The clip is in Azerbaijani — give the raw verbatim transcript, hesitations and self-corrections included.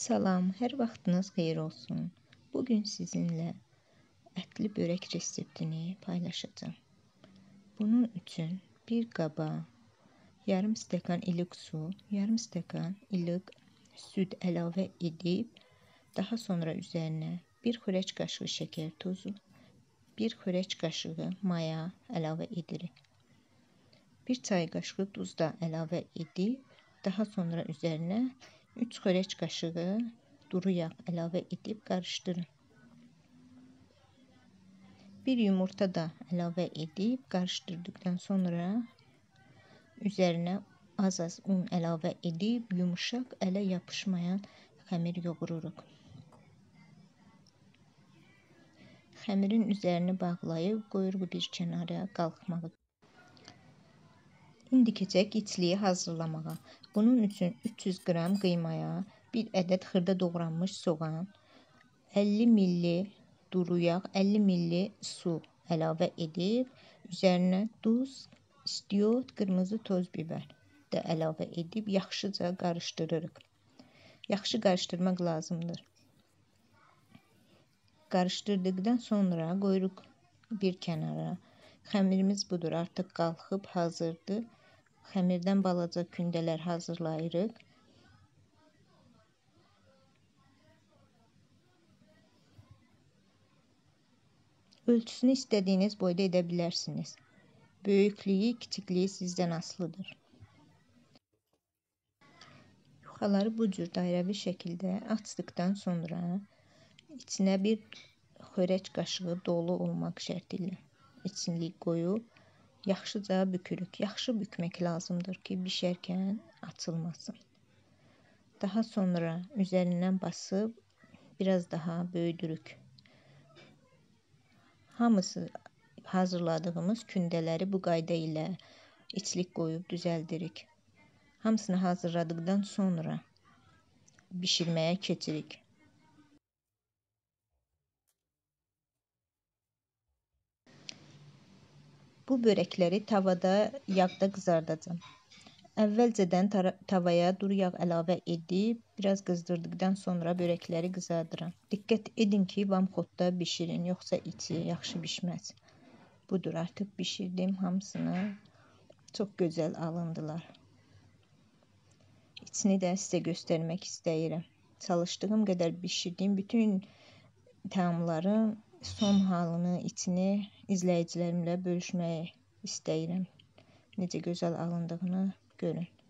Salam, hər vaxtınız xeyir olsun. Bugün sizinlə ətli börək reseptini paylaşacağım. Bunun üçün bir qaba yarım stəkan ilıq su, yarım stəkan ilıq süd əlavə edib, daha sonra üzərinə bir xörək qaşığı şəkər tozu, bir xörək qaşığı maya əlavə edirik. bir çay qaşığı duz da əlavə edib, daha sonra üzərinə üç xörək qaşığı duru yağ əlavə edib qarışdırın. bir yumurta da əlavə edib qarışdırdıkdan sonra üzərinə az-az un əlavə edib yumuşaq, ələ yapışmayan xəmir yoğururuq. Xəmirin üzərini bağlayıb qoyuruq bir kənara qalxmağa. İndi keçək içliyi hazırlamağa. Bunun üçün üç yüz qram qıymaya, bir ədəd xırda doğranmış soğan, əlli milli duru yağ, əlli milli su əlavə edib, üzərinə duz, istiot, qırmızı toz biber də əlavə edib yaxşıca qarışdırırıq. Yaxşı qarışdırmaq lazımdır. Qarışdırdıqdan sonra qoyuruq bir kənara. Xəmirimiz budur, artıq qalxıb hazırdır. Xəmirdən balaca kündələr hazırlayırıq. Ölçüsünü istədiyiniz boyda edə bilərsiniz. Böyüklüyü, kiçikliyi sizdən asılıdır. Yuxaları bu cür dairəvi şəkildə açdıqdan sonra içinə bir xörək qaşığı dolu olmaq şərti ilə içini qoyub yaxşıca bükürük. Yaxşı bükmək lazımdır ki, bişərkən açılmasın. Daha sonra üzərindən basıb biraz daha böyüdürük. Hamısı hazırladığımız kündələri bu qayda ilə içlik qoyub düzəldirik. Hamısını hazırladıqdan sonra bişirməyə keçirik. Bu börəkləri tavada yağda qızardacağım. Əvvəlcədən tavaya duru yağ əlavə edib, biraz qızdırdıqdan sonra börəkləri qızardıram. Diqqət edin ki, vamxodda bişirin, yoxsa içi yaxşı bişməz. Budur, artıq bişirdim hamısını. Çox gözəl alındılar. İçini də sizə göstərmək istəyirəm. Çalışdığım qədər bişirdiyim bütün təamların son halını, içini izləyicilərimlə bölüşməyi istəyirəm. Necə gözəl alındığını görün.